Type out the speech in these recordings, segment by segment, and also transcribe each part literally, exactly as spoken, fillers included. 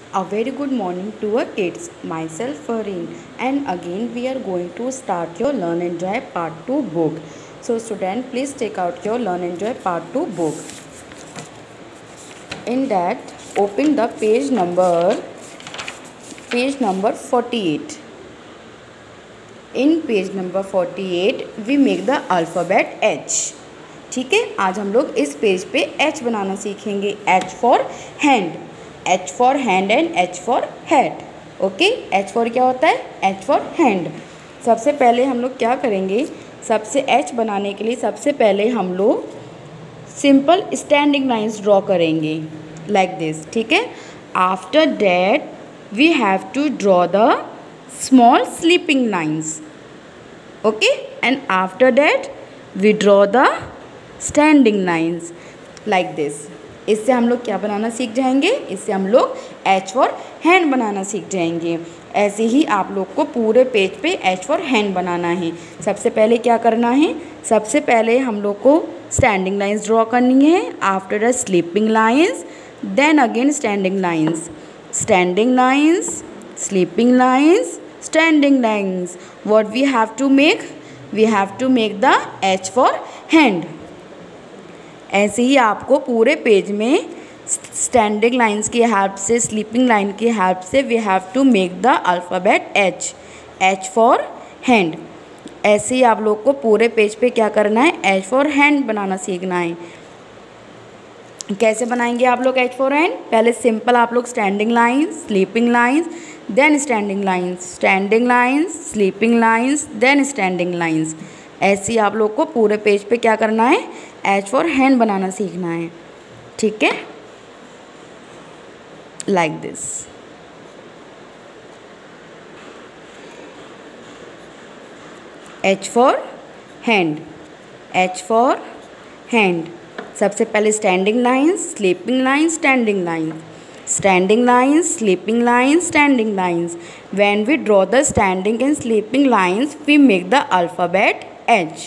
A very good morning to our kids. Myself Fareen, and again we are going to start your Learn Enjoy Part two book. So student, please take out your Learn Enjoy Part two book. In that, open the page number page number forty-eight. In page number forty-eight, we make the alphabet H. ठीक है, आज हम लोग इस page पे H बनाना सीखेंगे. H for hand, H for hand and H for hat. Okay, H for क्या होता है? H for hand. सबसे पहले हम लोग क्या करेंगे? सबसे H बनाने के लिए सबसे पहले हम लोग सिंपल स्टैंडिंग लाइंस ड्रॉ करेंगे लाइक दिस. ठीक है, after that we have to draw the small sleeping lines. Okay, and after that we draw the standing lines like this. इससे हम लोग क्या बनाना सीख जाएंगे? इससे हम लोग H फॉर हैंड बनाना सीख जाएंगे. ऐसे ही आप लोग को पूरे पेज पे H फॉर हैंड बनाना है. सबसे पहले क्या करना है? सबसे पहले हम लोग को स्टैंडिंग लाइंस ड्रॉ करनी है. After the sleeping lines, then again standing lines, standing lines, sleeping lines, standing lines. What we have to make? We have to make the H for hand. ऐसे ही आपको पूरे पेज में standing lines की help से, sleeping line की help से we have to make the alphabet H, H for hand. ऐसे ही आप लोग को पूरे पेज पे क्या करना है? H फॉर हैंड बनाना सीखना है. कैसे बनाएंगे आप लोग H फॉर हैंड? पहले सिंपल आप लोग standing lines, sleeping lines, then standing lines, standing lines, sleeping lines, then standing lines. ऐसे ही आप लोग को पूरे पेज पे क्या करना है? H फॉर हैंड बनाना सीखना है. ठीक है, like this. H for hand, H for hand. सबसे पहले standing lines, sleeping lines, standing lines, standing lines, sleeping lines, standing lines. When we draw the standing and sleeping lines, we make the alphabet H.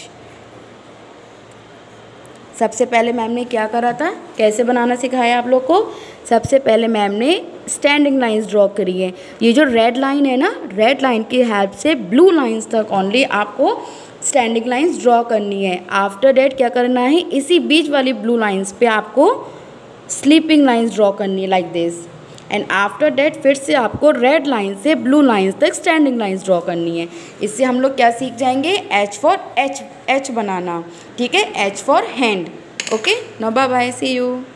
सबसे पहले ma'am ने क्या करा था? कैसे बनाना सिखाया आप लोग को? सबसे पहले मैम ने स्टैंडिंग लाइंस ड्रॉ करी है. ये जो रेड लाइन है ना, रेड लाइन की हेल्प से ब्लू लाइंस तक ओनली आपको स्टैंडिंग लाइंस ड्रॉ करनी है. आफ्टर डेट क्या करना है? इसी बीच वाली ब्लू लाइंस पे आपको स्लीपिंग लाइंस ड्रॉ करनी है like this. And after that फिर से आपको रेड लाइन से ब्लू लाइंस तक स्टैंडिंग लाइंस ड्रॉ करनी है. इससे हम लोग क्या सीख जाएंगे? H फॉर H, H बनाना. ठीक है, H for hand. Okay, now bye bye, see you.